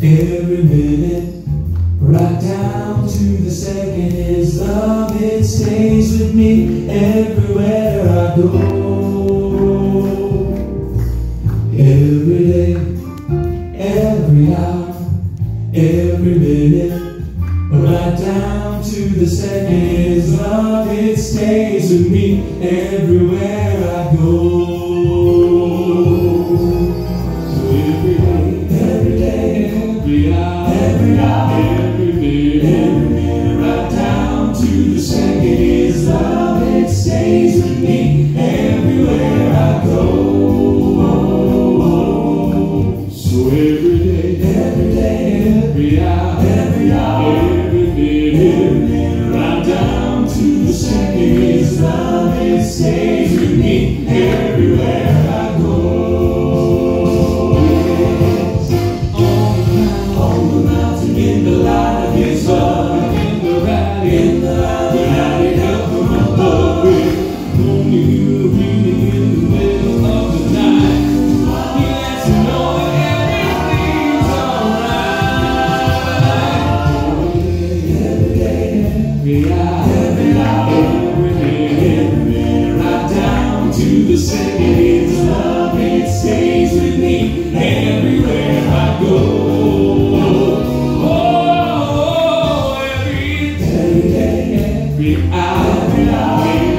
Every minute, right down to the second, is love. It stays with me everywhere I go. Every day, every hour, every minute, right down to the second, is love. It stays with me everywhere I go. Every hour, every minute, right down to the second, is love. It stays with me everywhere I go. So every day, every hour, every minute, right down to the second, is love. It stays with me everywhere I go. In the light of His love, in the valley, when I need help from above, only you breathing in the middle of the night. He lets me know everything's alright. Every day, every hour, every minute, right down to the second, His love, it stays with me everywhere I go. Every hour,